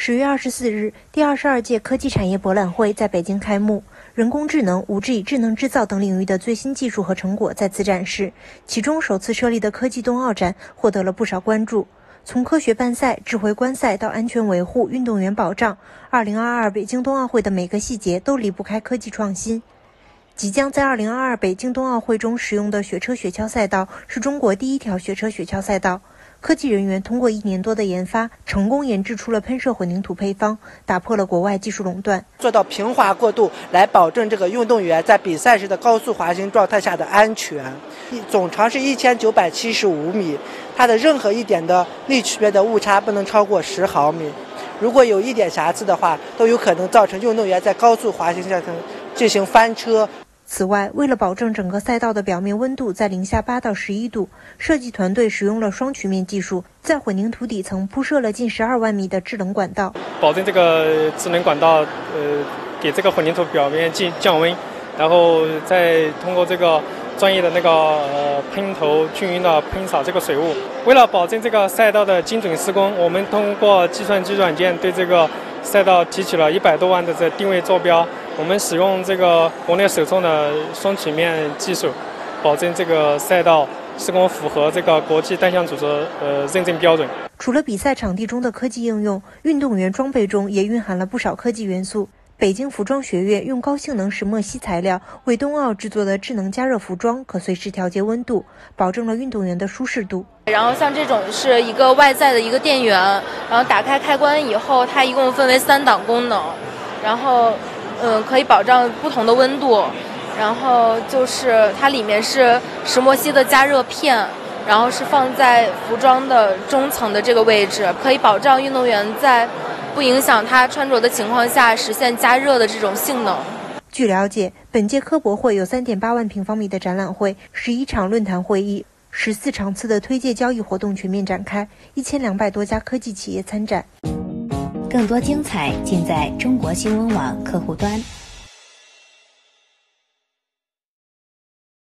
10月24日，第22届科技产业博览会在北京开幕。人工智能、5G、智能制造等领域的最新技术和成果在此展示。其中，首次设立的科技冬奥展获得了不少关注。从科学办赛、智慧观赛到安全维护、运动员保障，2022北京冬奥会的每个细节都离不开科技创新。即将在2022北京冬奥会中使用的雪车雪橇赛道是中国第一条雪车雪橇赛道。科技人员通过1年多的研发，成功研制出了喷射混凝土配方，打破了国外技术垄断， 做到平滑过渡，来保证这个运动员在比赛时的高速滑行状态下的安全。总长是1975米，它的任何一点的力区别的误差不能超过10毫米。如果有一点瑕疵的话，都有可能造成运动员在高速滑行下进行翻车。 此外，为了保证整个赛道的表面温度在零下8到11度，设计团队使用了双曲面技术，在混凝土底层铺设了近12万米的制冷管道， 保证这个制冷管道给这个混凝土表面降温，然后再通过这个专业的喷头均匀的喷洒这个水雾。为了保证这个赛道的精准施工，我们通过计算机软件对这个赛道提取了100多万的这定位坐标。我们使用这个国内首创的双曲面技术，保证这个赛道施工符合这个国际单项组织认证标准。 除了比赛场地中的科技应用，运动员装备中也蕴含了不少科技元素。北京服装学院用高性能石墨烯材料为冬奥制作的智能加热服装，可随时调节温度，保证了运动员的舒适度。 然后像这种是一个外在的一个电源，然后打开开关以后，它一共分为3档功能，然后可以保障不同的温度，然后就是它里面是石墨烯的加热片，然后是放在服装的中层的这个位置，可以保障运动员在不影响他穿着的情况下实现加热的这种性能。 据了解，本届科博会有3.8万平方米的展览会、11场论坛会议、14场次的推介交易活动全面展开，1200多家科技企业参展。 更多精彩尽在中国新闻网客户端。